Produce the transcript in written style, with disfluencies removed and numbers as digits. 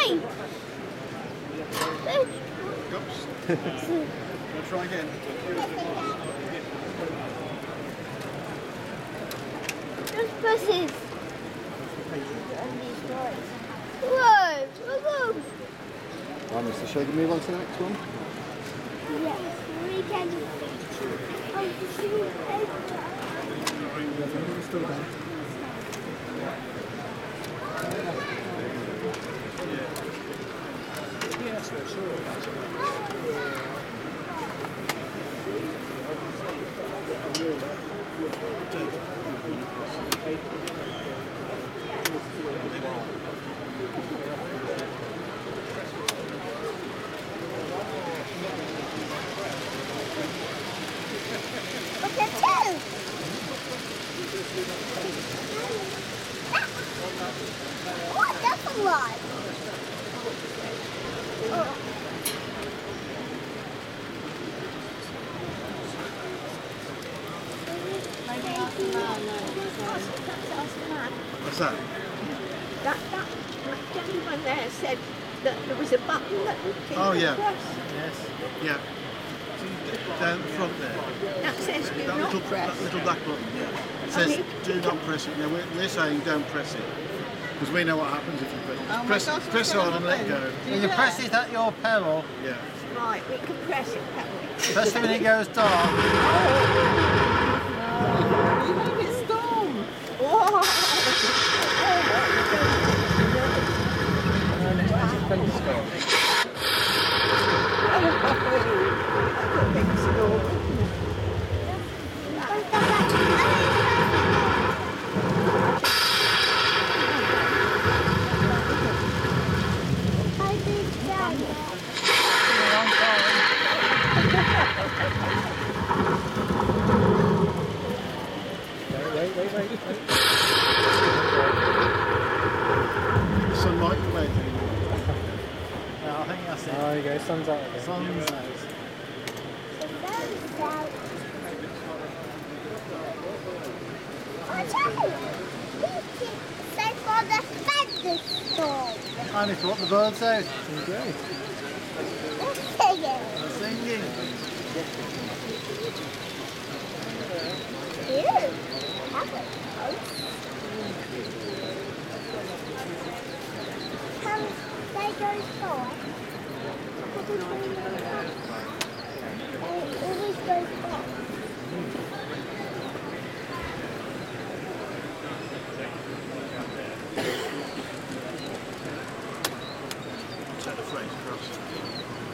me! Oops. We'll try again. Those buses. Whoa! Whoa! Right, Mr. Shea, can we move on to the next one? Yes, we can. Still down. Yes, that's Look at two. What? That's a lot. What's that? That gentleman there said that there was a button that would keep Oh, yeah. press. Yes. Yeah. Down the front there. That says do That not little, press. that little black button. It says do not press it. Now we're saying don't press it. Because we know what happens if you press it. Press hard and let go. You press it at your peril. Yeah. Right, we can press it, can't we? Especially when it goes dark. You made it storm. Whoa! Sunlight playing. Yeah, I think that's it. There you go, sun's out again. Sun's out. Say for the thunderstorm. Only brought the birds out. Great. Singing. They're singing. Ew, that was close. Come, they go forward. They always go forward. Set the phrase across.